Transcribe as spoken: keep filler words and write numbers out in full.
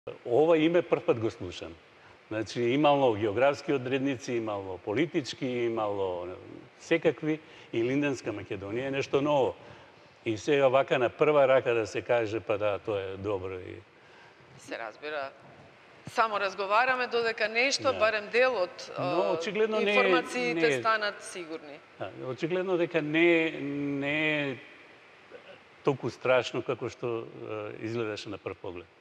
Ова име прв пат го слушам. Значи, имало географски одредници, имало политички, имало секакви, и Линденска Македонија е нешто ново. И сега вака на прва рака да се каже, па да, тоа е добро. И... Се разбира. Само разговараме додека нешто, да. барем дел од Но, очигледно информациите не е, не е, станат сигурни. Да, очигледно дека не, не е толку страшно како што изгледаше на прв поглед.